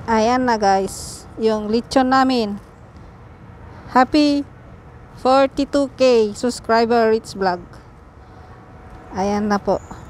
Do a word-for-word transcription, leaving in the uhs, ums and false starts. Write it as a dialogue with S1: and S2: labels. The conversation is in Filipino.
S1: Ayan na guys, yung lechon namin. Happy forty-two K subscriber Rich Vlog. Ayan na po.